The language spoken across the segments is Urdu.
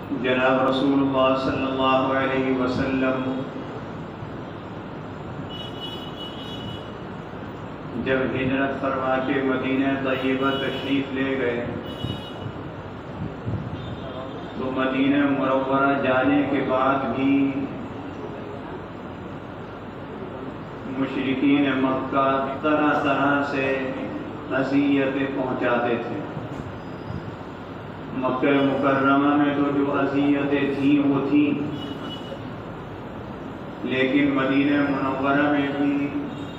جناب رسول اللہ صلی اللہ علیہ وسلم جب ہجرت فرما کے مدینہ طیبہ تشریف لے گئے تو مدینہ منورہ جانے کے بعد بھی مشرکین مکہ طرح طرح سے اذیتیں پہنچاتے تھے۔ مکہ مکرمہ میں تو جو اذیتیں تھیں وہ تھیں، لیکن مدینہ منورہ میں بھی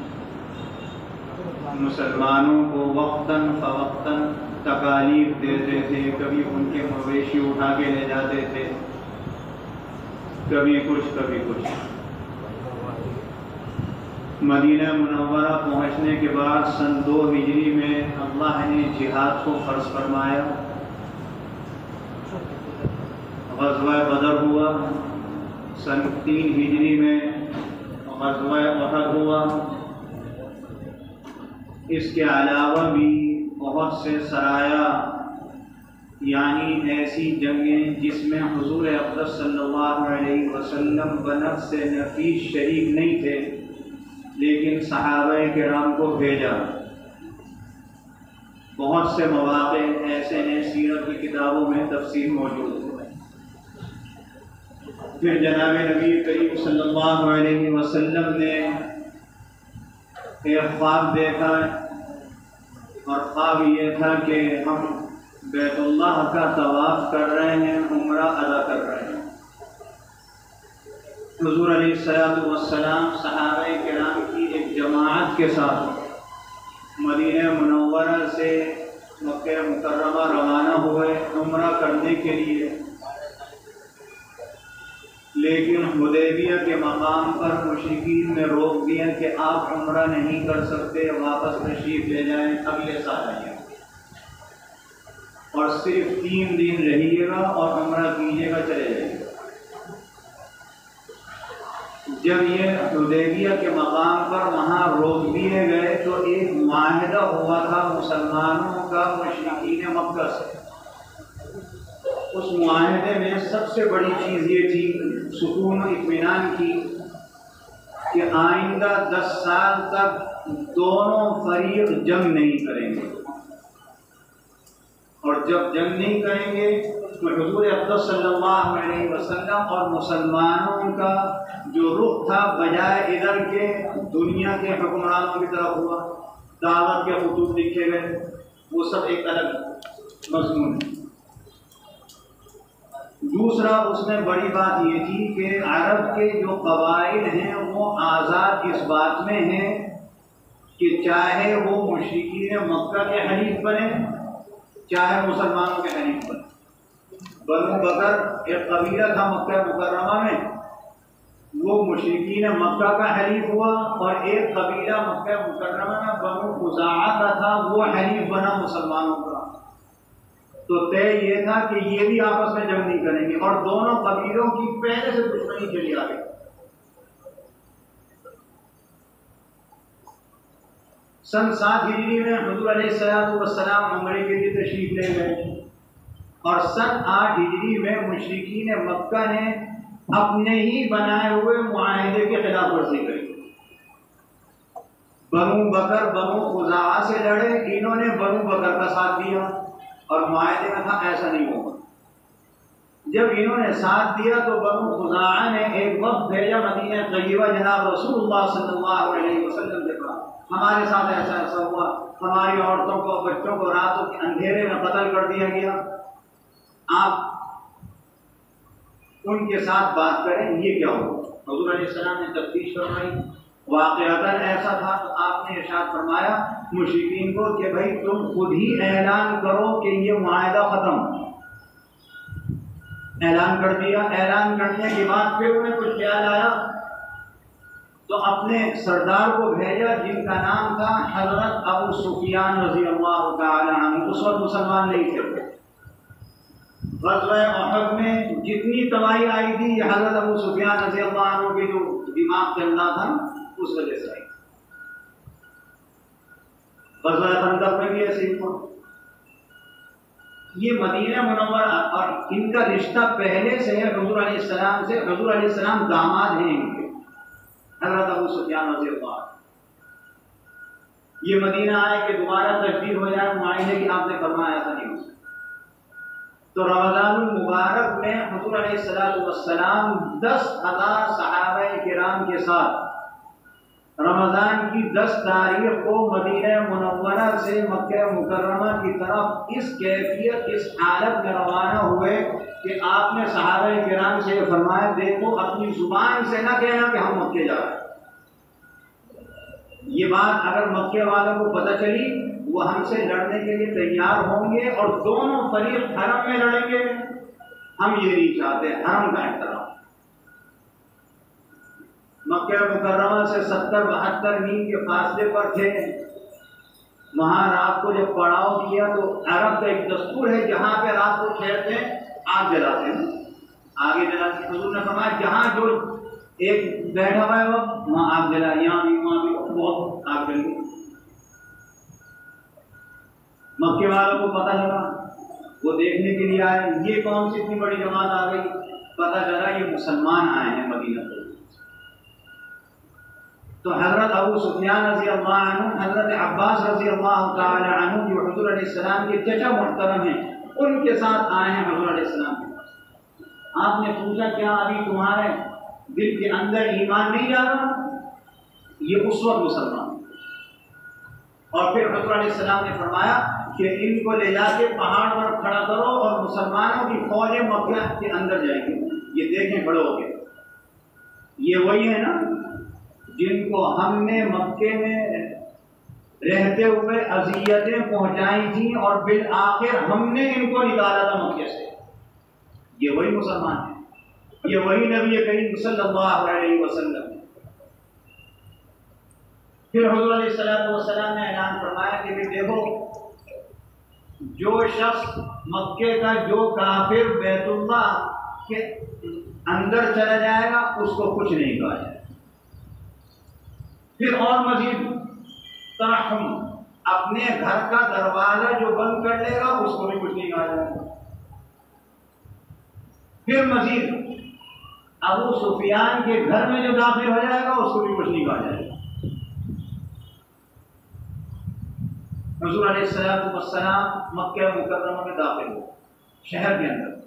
مسلمانوں کو وقتاً فوقتاً تکالیف دیتے تھے۔ کبھی ان کے مویشی اٹھا کے لے جاتے تھے، کبھی کچھ۔ مدینہ منورہ پہنچنے کے بعد سن 2 ہجری میں اللہ نے جہاد کو فرض فرمایا۔ غزوہ بدر ہوا، سن 3 ہجری میں غزوہ احد ہوا۔ اس کے علاوہ بھی بہت سے سرایا، یعنی ایسی جنگیں جس میں حضور اقدس صلی اللہ علیہ وسلم بنفس نفیس شریک نہیں تھے، لیکن صحابہ کرام کو بھیجا۔ بہت سے مواقع ایسے ہیں سیرت کی کتابوں میں تفصیل موجود ہے۔ پھر جناب نبی کریم صلی اللہ علیہ وسلم نے ایک خواب دیکھا، اور خواب یہ تھا کہ ہم بیت اللہ کا طواف کر رہے ہیں، عمرہ ادا کر رہے ہیں۔ حضور علیہ السلام صحابہ کرام کی ایک جماعت کے ساتھ مدینہ منورہ سے مکہ مکرمہ روانہ ہوئے عمرہ کرنے کے لیے، لیکن حدیبیہ کے مقام پر مشرکین نے روک دیا کہ آپ عمرہ نہیں کر سکتے، واپس تشریف لے جائیں، اگلے سال آئیے اور صرف 3 دن رہیے گا اور عمرہ کیجیے گا، چلے جائیے گا۔ جب یہ حدیبیہ کے مقام پر وہاں روک دیے گئے تو ایک معاہدہ ہوا تھا مسلمانوں کا مشرکین مکہ سے۔ اس معاہدے میں سب سے بڑی چیز یہ تھی سکون و اطمینان کی کہ آئندہ 10 سال تک دونوں فریق جنگ نہیں کریں گے، اور جب جنگ نہیں کریں گے تو حضور اقدس صلی اللہ علیہ وسلم اور مسلمانوں کا جو رخ تھا بجائے ادھر کے دنیا کے حکمرانوں کی طرف ہوا، دعوت کے خطوط لکھے گئے، وہ سب ایک الگ مضمون ہے۔ دوسرا اس میں بڑی بات یہ تھی کہ عرب کے جو قبائل ہیں وہ آزاد اس بات میں ہیں کہ چاہے وہ مشرکین مکہ کے حلیف بنے، چاہے مسلمانوں کے حلیف بنے۔ بنو بکر ایک قبیلہ تھا مکہ مکرمہ میں، وہ مشرکین مکہ کا حلیف ہوا، اور ایک قبیلہ مکہ مکرمہ میں بنو خزاعہ کا تھا، وہ حلیف بنا مسلمانوں کا۔ تو طے یہ تھا کہ یہ بھی آپس میں جنگ نہیں کریں گے، اور دونوں قبیلوں کی پہلے سے دشمنی چلی آ گئی۔ سن 7 ہجری میں حضور علیہ السلام عمرے کے لیے تشریف لے گئے، اور سن 8 ہجری میں مشرکین مکہ نے اپنے ہی بنائے ہوئے معاہدے کی خلاف ورزی کری۔ بنو بکر بنو خزاعہ سے لڑے، انہوں نے بنو بکر کا ساتھ دیا، اور معاہدے میں تھا ایسا نہیں ہوگا۔ جب انہوں نے ساتھ دیا تو بنو خزاعہ نے ایک وقت بھیجا مدینہ طیبہ، جناب رسول اللہ صلی اللہ علیہ وسلم کے پاس، ہمارے ساتھ ایسا ہوا، ہماری عورتوں کو بچوں کو راتوں کے اندھیرے میں قتل کر دیا گیا، آپ ان کے ساتھ بات کریں، یہ کیا ہوا؟ حضور علیہ السلام نے تفتیش فرمائی، واقعتاً ایسا تھا، تو آپ نے ارشاد فرمایا مشرکین کو کہ بھائی تم خود ہی اعلان کرو کہ یہ معاہدہ ختم۔ اعلان کر دیا۔ اعلان کرنے کے بعد پھر انہیں کچھ خیال آیا تو اپنے سردار کو بھیجا جن کا نام تھا حضرت ابو سفیان رضی اللہ تعالی عنہ، اس وقت مسلمان نہیں تھے۔ غزوہ احد میں جتنی تباہی آئی تھی یہ حضرت ابو سفیان رضی اللہ عنہ کے جو دماغ چل رہا تھا اس وجہ سے آئی۔ غزوہ خندق میں بھی ایسے ہی ہوا۔ یہ مدینہ منورہ اور ان کا رشتہ پہلے سے ہے حضور علیہ السلام سے. حضور علیہ السلام داماد ہیں ان کے، حضرت ابو سفیان رضی اللہ عنہ. یہ مدینہ آئے کہ دوبارہ تجدید ہو جائے معاہدے کی، آپ نے فرمایا ایسا نہیں ہو سکتا. تو رمضان المبارک میں حضور علیہ السلام 10,000 صحابہ کرام کے ساتھ رمضان کی 10 تاریخ کو مدینہ منورہ سے مکہ مکرمہ کی طرف اس کیفیت، اس حالت میں روانہ ہوئے کہ آپ نے صحابہ کرام سے فرمایا دیکھو اپنی زبان سے نہ کہنا کہ ہم مکے جا رہے ہیں. یہ بات اگر مکے والوں کو پتہ چلی وہ ہم سے لڑنے کے لیے تیار ہوں گے اور دونوں فریق حرم میں لڑیں گے. ہم یہ نہیں چاہتے، حرم کا احترام. مکہ مکرمہ سے 70-72 میل کے فاصلے پر تھے. وہاں رات کو جب پڑاؤ کیا تو عرب کا ایک دستور ہے جہاں پہ رات کو ٹھہرتے ہیں آگ جلاتے ہیں، آگے جلاتے ہیں. حضور نے فرمایا جہاں جو ایک بیٹھا ہوا ہے وہاں آگ جلا، یہاں بھی وہاں بھی بہت آگ جل گئی. مکے والوں کو پتہ لگا، وہ دیکھنے کے لیے آئے یہ کون سی اتنی بڑی جماعت آ گئی. پتہ چلا یہ مسلمان آئے ہیں مدینہ سے. تو حضرت ابو سفیان رضی اللہ عنہ، حضرت عباس رضی اللہ تعالی عنہ جو حضور علیہ السلام کے چچا محترم ہیں، ان کے ساتھ آئے ہیں حضور علیہ السلام کے پاس. آپ نے پوچھا کیا ابھی تمہارے دل کے اندر ایمان نہیں جا رہا؟ یہ اس وقت مسلمان. اور پھر حضور علیہ السلام نے فرمایا کہ ان کو لے جا کے پہاڑ پر کھڑا کرو اور مسلمانوں کی فوجیں مکہ کے اندر جائیں گی. یہ دیکھیں کھڑے ہو کے، یہ وہی ہے نا جن کو ہم نے مکے میں رہتے ہوئے اذیتیں پہنچائی تھیں اور بالآخر ہم نے ان کو نکالا تھا مکے سے. یہ وہی مسلمان ہیں، یہ وہی نبی کریم صلی اللہ علیہ وسلم. پھر حضور علیہ السلام نے اعلان فرمایا کہ دیکھو جو شخص مکے کا، جو کافر بیت اللہ کے اندر چلا جائے گا اس کو کچھ نہیں کہا جائے. پھر اور مزید ترحم، اپنے گھر کا دروازہ جو بند کر لے گا اس کو بھی کچھ نہیں کہا جائے گا. پھر مزید ابو سفیان کے گھر میں جو داخل ہو جائے گا اس کو بھی کچھ نہیں کہا جائے گا. حضور علیہ السلام مکہ مکرمہ میں داخل ہو شہر کے اندر،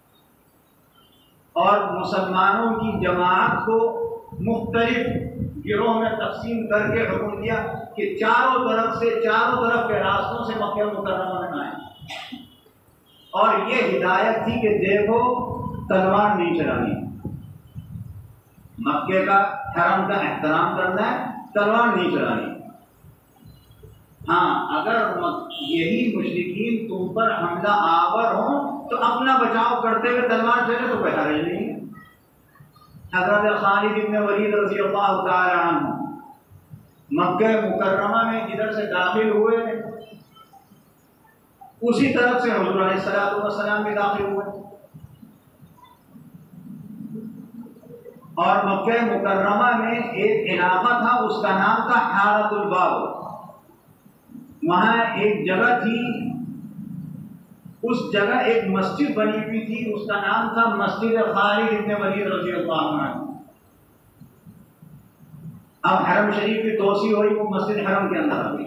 اور مسلمانوں کی جماعت کو مختلف گروہ میں تقسیم کر کے حکم دیا کہ چاروں طرف کے راستوں سے مکہ مکرمہ میں آئیں. اور یہ ہدایت تھی کہ دیکھو تلوار نہیں چلانی، مکے کا حرم کا احترام کرنا ہے، تلوار نہیں چلانی. ہاں اگر یہی مشرکین تم پر حملہ آور ہوں تو اپنا بچاؤ کرتے ہوئے تلوار چلے تو کوئی حرج نہیں. حضرت خالد بن ولید رضی اللہ تعالی عنہ مکہ مکرمہ میں جدھر سے داخل ہوئے اسی طرف سے حضور علیہ السلام بھی داخل ہوئے. اور مکہ مکرمہ میں ایک علاقہ تھا، اس کا نام تھا حارۃ الباب. وہاں ایک جگہ تھی، اس جگہ ایک مسجد بنی ہوئی تھی، اس کا نام تھا مسجد خالد بن ولید رضی اللہ عنہ. اب حرم شریف کی توسیع ہوئی، وہ مسجد حرم کے اندر آ گئی.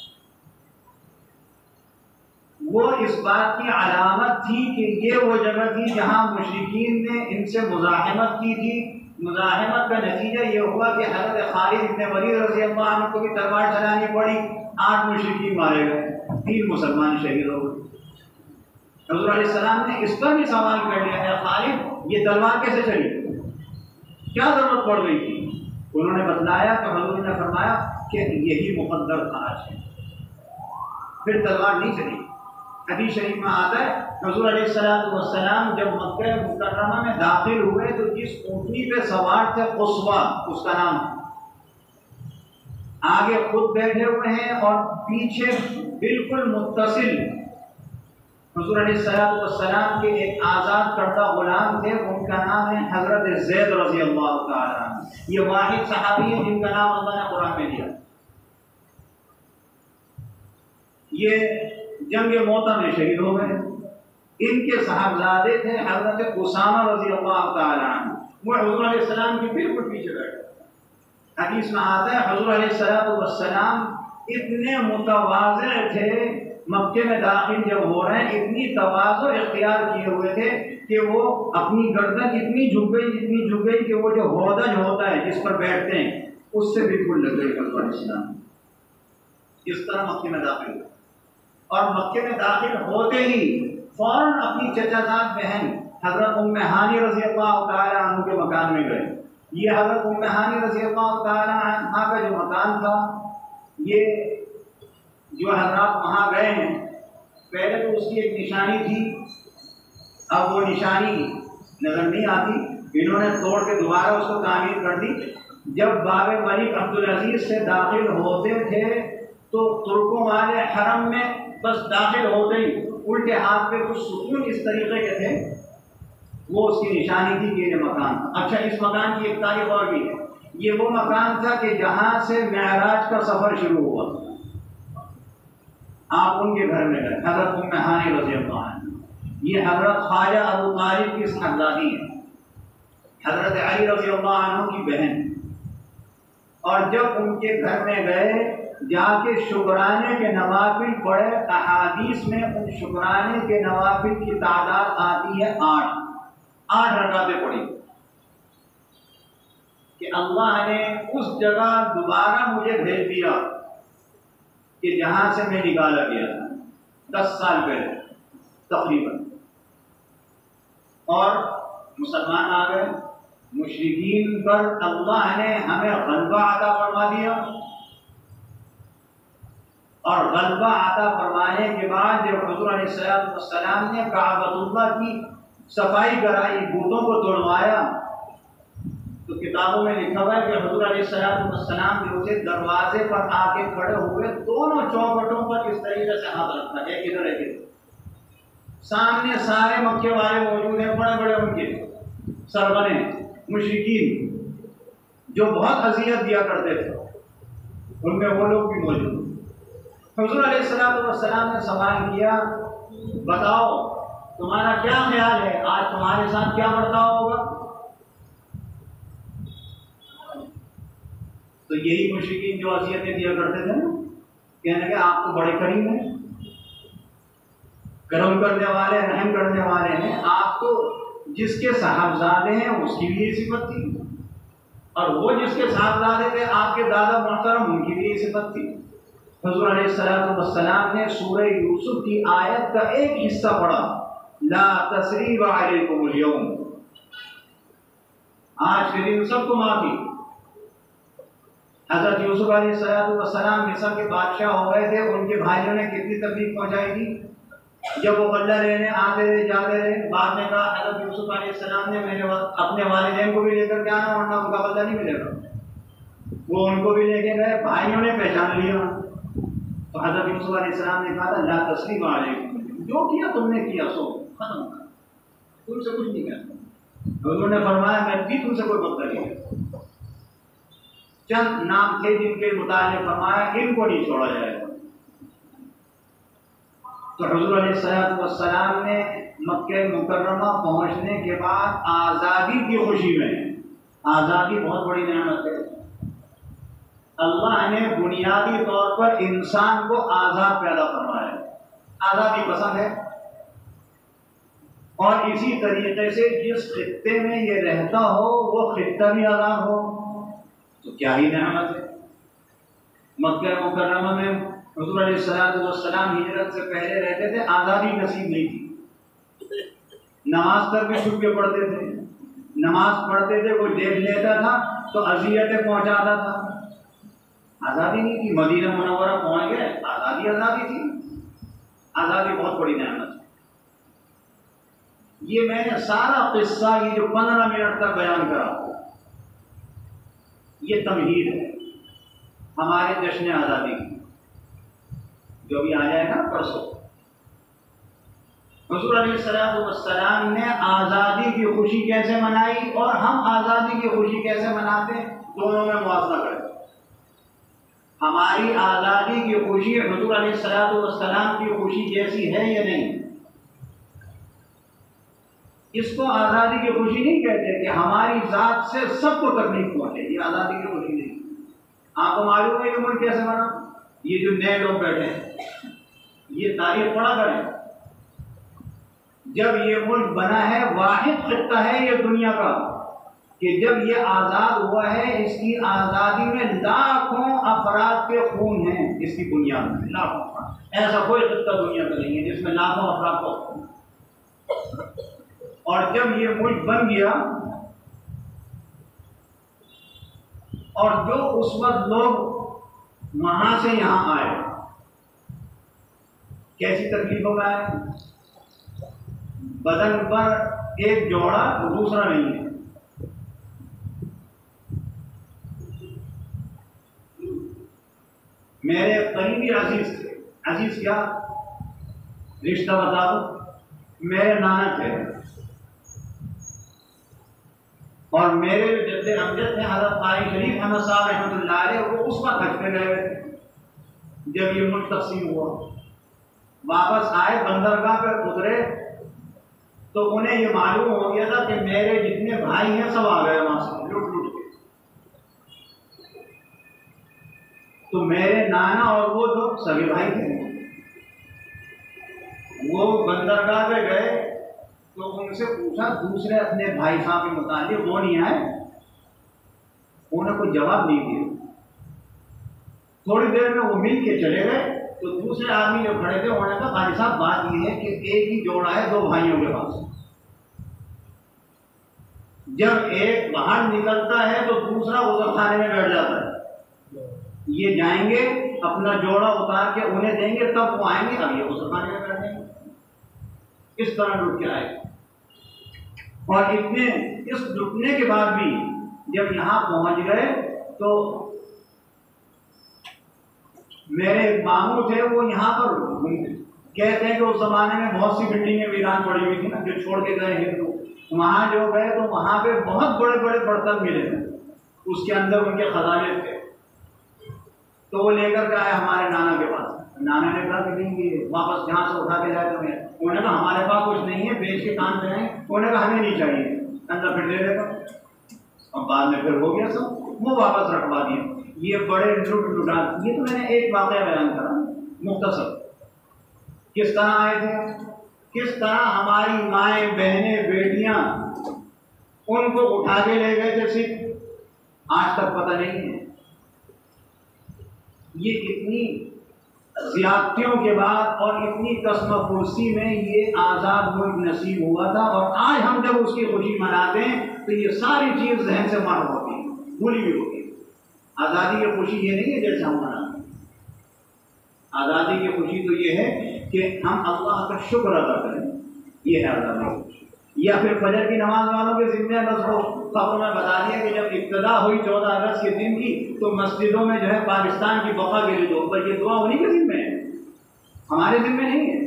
وہ اس بات کی علامت تھی کہ یہ وہ جگہ تھی جہاں مشرکین نے ان سے مزاحمت کی تھی. مزاحمت کا نتیجہ یہ ہوا کہ حضرت خالد بن ولید رضی اللہ عنہ کو بھی تلوار چلانی پڑی. 8 مشرکین مارے گئے، 3 مسلمان شہید ہو گئے. حضور علیہ السلام نے اس پر بھی سوال کر لیا ہے خالد یہ تلوار کیسے چلی، کیا ضرورت پڑ گئی تھی؟ انہوں نے بتلایا تو حضور نے فرمایا کہ یہی مقدر آج ہے. پھر تلوار نہیں چلی. حدیث شریف میں آتا ہے حضور علیہ السلام جب مکہ مکرمہ میں داخل ہوئے تو جس اونٹنی پہ سوار تھے قصوہ اس کا نام، آگے خود بیٹھے ہوئے ہیں اور پیچھے بالکل متصل حضور علیہ السلام کے ایک آزاد کردہ غلام تھے، ان کا نام ہے حضرت زید رضی اللہ تعالی عنہ. یہ واحد صحابی ہے جن کا نام اللہ نے قرآن میں دیا. یہ جنگ موتا میں شہید ہو گئے. ان کے صاحبزادے تھے حضرت اسامہ رضی اللہ تعالیٰ عنہ، وہ حضور علیہ السلام کے بالکل پیچھے بیٹھے۔ حدیث میں آتا ہے حضور علیہ السلام اتنے متواضع تھے، مکے میں داخل جب ہو رہے ہیں اتنی تواضع اختیار کیے ہوئے تھے کہ وہ اپنی گردن اتنی جھک گئی کہ وہ جو ہودج ہوتا ہے جس پر بیٹھتے ہیں اس سے بالکل لگ گئی حضور علیہ السلام۔ اس طرح مکے میں داخل ہوئے، اور مکے میں داخل ہوتے ہی فوراً اپنی چچا زاد بہن حضرت ام ہانی رضی اللہ تعالیٰ عنہ کے مکان میں گئے۔ یہ حضرت ام ہانی رضی اللہ تعالیٰ عنہ کا جو مکان تھا، یہ جو حضرات وہاں گئے ہیں پہلے تو اس کی ایک نشانی تھی، اب وہ نشانی نظر نہیں آتی، انہوں نے توڑ کے دوبارہ اس کو تعمیر کر دی۔ جب باب ملک عبدالعزیز سے داخل ہوتے تھے تو ترکوں والے حرم میں بس داخل ہوتے ہی الٹے ہاتھ پہ کچھ ستون اس طریقے کے تھے، وہ اس کی نشانی تھی کہ یہ مکان تھا۔ اچھا، اس مکان کی ایک تاریخ اور بھی ہے، یہ وہ مکان تھا کہ جہاں سے معراج کا سفر شروع ہوا۔ آپ ان کے گھر میں گئے، حضرت ام ہانی رضی اللہ عنہ، یہ حضرت خواجہ ابو طالب کی صاحبزادی ہے، حضرت علی رضی اللہ عنہ کی بہن۔ اور جب ان کے گھر میں گئے، جا کے شکرانے کے نوافل پڑھے، احادیث میں ان شکرانے کے نوافل کی تعداد آتی ہے 8 رکعتیں پڑھی کہ اللہ نے اس جگہ دوبارہ مجھے بھیج دیا کہ جہاں سے میں نکالا گیا تھا 10 سال پہلے تقریباً، اور مسلمان آ گئے۔ مشرکین پر اللہ نے ہمیں غلبہ عطا فرما دیا، اور غلبہ عطا فرمانے کے بعد جب حضور علیہ السلام نے کعبۃ اللہ کی صفائی کرائی، بتوں کو توڑوایا، تو کتابوں میں لکھا ہوا ہے کہ حضور علیہ السلام جو تھے دروازے پر آ کے کھڑے ہوئے، دونوں چوکھٹوں پر اس طریقے سے ہاتھ رکھا، ایک ادھر ایک ادھر، سامنے سارے مکے والے موجود ہیں، بڑے بڑے ان کے سربراہ مشرکین جو بہت اذیت دیا کرتے تھے، ان میں وہ لوگ بھی موجود۔ حضور علیہ السلام نے سوال کیا، بتاؤ تمہارا کیا خیال ہے، آج تمہارے ساتھ کیا برتاؤ ہوگا؟ تو یہی مشرکین جو اذیتیں دیا کرتے تھے نا، کہنے کہ آپ تو بڑے کریم ہیں، کرم کرنے والے، رحم کرنے والے ہیں، آپ تو جس کے صاحبزادے ہیں اس کی بھی یہ صفت تھی، اور وہ جس کے صاحبزادے تھے آپ کے دادا محترم، ان کی بھی یہ صفت تھی۔ حضور علیہ السلام نے سورہ یوسف کی آیت کا ایک حصہ پڑھا، لا تثریب علیکم اليوم، آج کے دن سب کو معافی۔ حضرت یوسف علیہ السلام مصر کے بادشاہ ہو گئے تھے، ان کے بھائیوں نے کتنی تکلیف پہنچائی تھی، جب وہ غلہ لینے آتے رہے جاتے رہے، بعد میں کہا حضرت یوسف علیہ السلام نے میرے اپنے والدین کو بھی لے کر کے آنا ورنہ ان کا غلہ نہیں ملے گا۔ وہ ان کو بھی لے کے گئے، بھائیوں نے پہچان لیا، تو حضرت یوسف علیہ السلام نے کہا تھا لا تثریب علیکم، جو کیا تم نے کیا سو ختم، تم سے کچھ نہیں کہتا۔ حضور نے فرمایا میں بھی تم سے کوئی بدتر نہیں کرتا۔ چند نام تھے جن کے متعلق فرمایا ان کو نہیں چھوڑا جائے گا۔ تو حضور علیہ السلام نے مکہ مکرمہ پہنچنے کے بعد آزادی کی خوشی میں، آزادی بہت بڑی نعمت ہے، اللہ نے بنیادی طور پر انسان کو آزاد پیدا فرمایا، آزادی پسند ہے، اور اسی طریقے سے جس خطے میں یہ رہتا ہو وہ خطہ بھی آزاد ہو تو کیا ہی نعمت ہے۔ مکہ مکرمہ میں حضور علیہ السلام ہجرت سے پہلے رہتے تھے، آزادی نصیب نہیں تھی، نماز تک بھی چھپ کے پڑھتے تھے، نماز پڑھتے تھے کوئی دیکھ لیتا تھا تو اذیتیں پہنچاتا تھا، آزادی نہیں تھی۔ مدینہ منورہ پہنچ گئے، آزادی تھی، آزادی بہت بڑی نعمت ہے۔ یہ میں نے سارا قصہ یہ جو 15 منٹ تک بیان کرا یہ تمہید ہے ہمارے جشن آزادی کی، جو بھی آ جائے گا پرسوں۔ حضور علیہ السلام نے آزادی کی خوشی کیسے منائی اور ہم آزادی کی خوشی کیسے مناتے ہیں، دونوں میں موازنہ کریں۔ ہماری آزادی کی خوشی حضور علیہ السلام کی خوشی جیسی ہے یا نہیں؟ اس کو آزادی کی خوشی نہیں کہتے کہ ہماری ذات سے سب کو تکلیف پہنچے، یہ آزادی کی خوشی نہیں۔ آپ کو معلوم ہے کہ ملک کیسے بنا؟ یہ جو نئے لوگ بیٹھے ہیں یہ تاریخ پڑھا کریں، جب یہ ملک بنا ہے واحد خطہ ہے یہ دنیا کا کہ جب یہ آزاد ہوا ہے اس کی آزادی میں لاکھوں افراد کے خون ہیں، اس کی بنیاد میں لاکھوں افراد، ایسا کوئی خطہ دنیا کا نہیں ہے جس میں لاکھوں افراد کا خون۔ اور جب یہ ملک بن گیا اور جو اس وقت لوگ وہاں سے یہاں آئے کیسی تکلیفوں میں آئے؟ بدن پر ایک جوڑا دوسرا نہیں ہے، میرے قریبی عزیز تھے، عزیز کیا رشتہ بتا دو، میرے نانا تھے اور میرے جو جد امجد تھے حضرت قاری شریف احمد صاحب رحمۃ اللہ علیہ، وہ اس وقت حج پہ گئے ہوئے تھے جب یہ ملک تقسیم ہوا، واپس آئے بندرگاہ پہ اترے تو انہیں یہ معلوم ہو گیا تھا کہ میرے جتنے بھائی ہیں سب آ گئے وہاں سے لٹ لٹ کے۔ تو میرے نانا اور وہ جو سبھی بھائی تھے وہ بندرگاہ پہ گئے تو ان سے پوچھا دوسرے اپنے بھائی صاحب کے متعلق، وہ نہیں آئے، انہوں نے کوئی جواب نہیں دیا۔ تھوڑی دیر میں وہ مل کے چلے گئے تو دوسرے آدمی جو کھڑے تھے انہوں نے کہا بھائی صاحب بات یہ ہے کہ ایک ہی جوڑا ہے دو بھائیوں کے پاس، جب ایک باہر نکلتا ہے تو دوسرا غسل خانے میں بیٹھ جاتا ہے، یہ جائیں گے اپنا جوڑا اتار کے انہیں دیں گے تب وہ آئیں گے، اب یہ غسل خانے میں بیٹھ جائیں گے، اس طرح لٹ کے آئے۔ اور اتنے اس لٹنے کے بعد بھی جب یہاں پہنچ گئے تو میرے ایک ماموں تھے وہ یہاں پر کہتے ہیں کہ اس زمانے میں بہت سی بلڈنگیں ویران پڑی ہوئی تھی نا جو چھوڑ کے گئے ہندو، وہاں جو گئے تو وہاں پہ بہت بڑے بڑے برتن ملے تھے، اس کے اندر ان کے خزانے تھے، تو وہ لے کر کے آئے ہمارے نانا کے پاس۔ نانا نے کہا کہ نہیں یہ واپس جہاں سے اٹھا کے جائے تو میں، انہوں نے کہا ہمارے پاس کچھ نہیں ہے، بیچ کے کام کریں، انہوں نے کہا ہمیں نہیں چاہیے، اندر پھر دے دے گا، اور بعد میں پھر ہو گیا سب، وہ واپس رکھوا دیا۔ یہ بڑے لٹ لٹا، یہ تو میں نے ایک واقعہ بیان کرا مختصر، کس طرح آئے تھے، کس طرح ہماری مائیں بہنیں بیٹیاں ان کو اٹھا کے لے گئے تھے صرف، آج تک پتہ نہیں ہے۔ یہ اتنی زیادتیوں کے بعد اور اتنی قسم پرسی میں یہ آزاد ملک نصیب ہوا تھا، اور آج ہم جب اس کی خوشی مناتے ہیں تو یہ ساری چیز ذہن سے مر ہوتی ہے، بھولی بھی ہوتی ہے۔ آزادی کی خوشی یہ نہیں ہے جیسے ہم مناتے ہیں، آزادی کی خوشی تو یہ ہے کہ ہم اللہ کا شکر ادا کریں، یہ ہے آزادی کی خوشی۔ یا پھر فجر کی نماز والوں کے ذمہ بس کو خبروں میں بتا دیا کہ جب ابتدا ہوئی 14 اگست کے دن کی تو مسجدوں میں جو ہے پاکستان کی بقا کے لیے دو، پر یہ دعا انہیں کے ذمہ ہے، ہمارے ذمہ نہیں ہے۔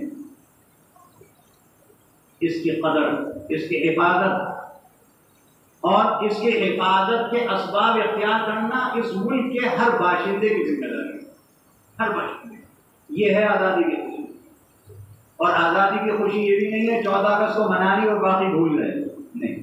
اس کی قدر، اس کی حفاظت اور اس کے حفاظت کے اسباب اختیار کرنا اس ملک کے ہر باشندے کی ذمہ داری ہے، ہر باشندے۔ یہ ہے آزادی کی خوشی۔ اور آزادی کی خوشی یہ بھی نہیں ہے 14 اگست کو منانی اور باقی بھول گئے، نہیں،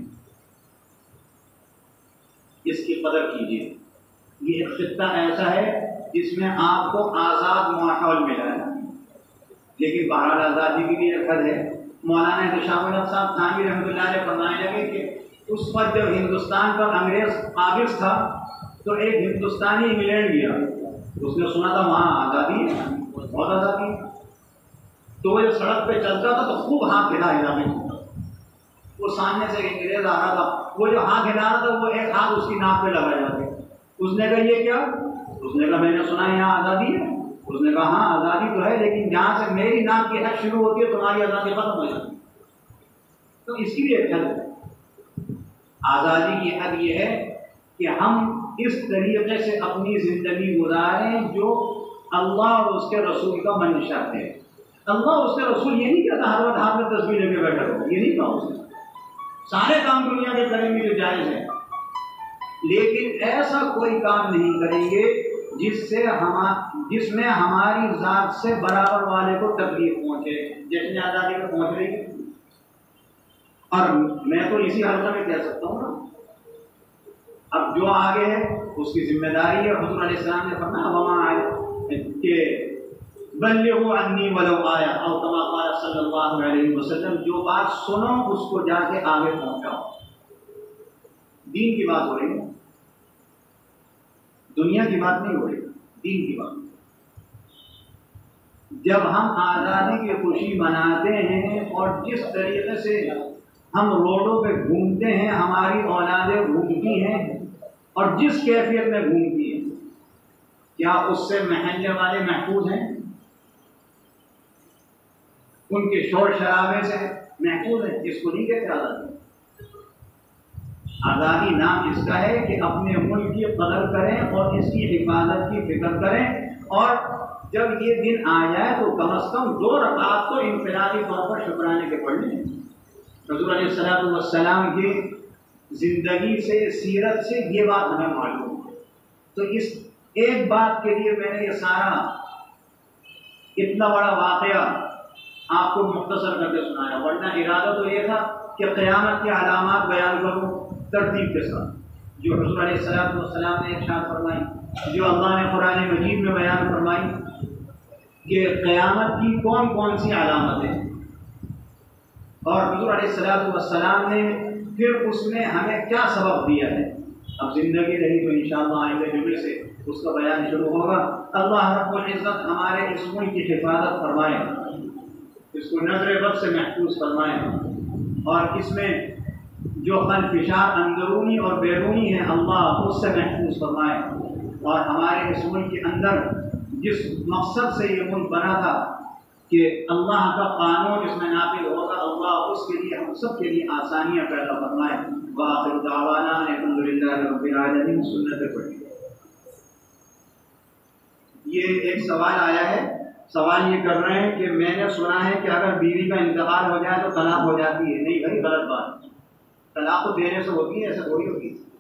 اس کی قدر کیجیے۔ یہ ایک خطہ ایسا ہے جس میں آپ کو آزاد ماحول ملا ہے، لیکن بہرحال آزادی کی بھی ایک حد ہے۔ مولانا احتشام الحق صاحب تھانوی رحمۃ اللہ علیہ فرمانے لگے کہ اس وقت جب ہندوستان پر انگریز قابض تھا تو ایک ہندوستانی انگلینڈ گیا، اس نے سنا تھا وہاں آزادی ہے، بہت آزادی ہے، تو وہ جب سڑک پہ چلتا تھا تو خوب ہاتھ ہلا ہلا میں، وہ سامنے سے انگریز آ رہا تھا، وہ جو ہاتھ ہلا رہا تھا وہ ایک ہاتھ اس کی ناک پہ لگا جاتے، اس نے کہا یہ کیا؟ اس نے کہا میں نے سنا یہاں آزادی ہے۔ اس نے کہا ہاں آزادی تو ہے، لیکن جہاں سے میری ناک کی حد شروع ہوتی ہے تمہاری آزادی ختم ہو جاتی ہے۔ تو اس کی بھی ایک حد ہے، آزادی کی حد یہ ہے کہ ہم اس طریقے سے اپنی زندگی گزاریں جو اللہ اور اس کے رسول کا منشا ہے۔ اللہ اس کے رسول یہ نہیں کہتا ہر وقت ہاتھ میں تسبیح لے کے بیٹھے رہو، یہ نہیں کہا اس نے، سارے کام دنیا کے کریں گے جو جائز ہے، لیکن ایسا کوئی کام نہیں کریں گے جس میں ہماری ذات سے برابر والے کو تکلیف پہنچے، جیسے آزادی میں پہنچ رہی ہے۔ اور میں تو اسی حلقہ میں کہہ سکتا ہوں نا، اب جو آگے ہے اس کی ذمہ داری ہے۔ حضور علیہ السلام نے فرمایا وما آئے کہ بلغوا عنی ولو آیا او کما قال صلی اللہ علیہ وسلم، جو بات سنو اس کو جا کے آگے پہنچاؤ۔ دین کی بات ہو رہی ہے، دنیا کی بات نہیں ہو رہی، دین کی بات۔ جب ہم آزادی کی خوشی مناتے ہیں اور جس طریقے سے ہم روڈوں پہ گھومتے ہیں، ہماری اولادیں گھومتی ہیں اور جس کیفیت میں گھومتی ہیں، کیا اس سے محلے والے محفوظ ہیں؟ ان کے شور شرابے سے محفوظ ہیں؟ اس کو نہیں کہتے آزادی۔ آزادی نام اس کا ہے کہ اپنے ملک کی قدر کریں اور اس کی حفاظت کی فکر کریں، اور جب یہ دن آ جائے تو کم از کم 2 رکعات تو انفرادی طور پر شکرانے کے پڑھ لیں۔ حضور علیہ السلام کی زندگی سے، سیرت سے یہ بات ہمیں معلوم ہے۔ تو اس ایک بات کے لیے میں نے یہ سارا اتنا بڑا واقعہ آپ کو مختصر کر کے سنایا، ورنہ ارادہ تو یہ تھا کہ قیامت کے علامات بیان کروں ترتیب کے ساتھ، جو حضور علیہ السلام نے ارشاد فرمائی، جو اللہ نے قرآن مجید میں بیان فرمائی کہ قیامت کی کون کون سی علامتیں، اور حضور علیہ السلام نے پھر اس میں ہمیں کیا سبق دیا ہے۔ اب زندگی رہی تو انشاءاللہ آئندہ جمعے سے اس کا بیان شروع ہوگا۔ اللہ رب العزت ہمارے اس ملک کی حفاظت فرمائے، اس کو نظر بد سے محفوظ فرمائے، اور اس میں جو خلفشات اندرونی اور بیرونی ہیں اللہ اس سے محفوظ فرمائے، اور ہمارے اس ملک کے اندر جس مقصد سے یہ ملک بنا تھا کہ اللہ کا قانون اس میں نافذ ہوگا، اللہ اس کے لیے ہم سب کے لیے آسانیاں پیدا فرمائے۔ وآخر دعوانا الحمدللہ رب العالمین۔ سنت پڑھی۔ یہ ایک سوال آیا ہے، سوال یہ کر رہے ہیں کہ میں نے سنا ہے کہ اگر بیوی کا انتقال ہو جائے تو طلاق ہو جاتی ہے۔ نہیں بھائی، غلط بات۔ طلاق تو دینے سے ہوتی ہے، ایسا تھوڑی ہوتی ہے۔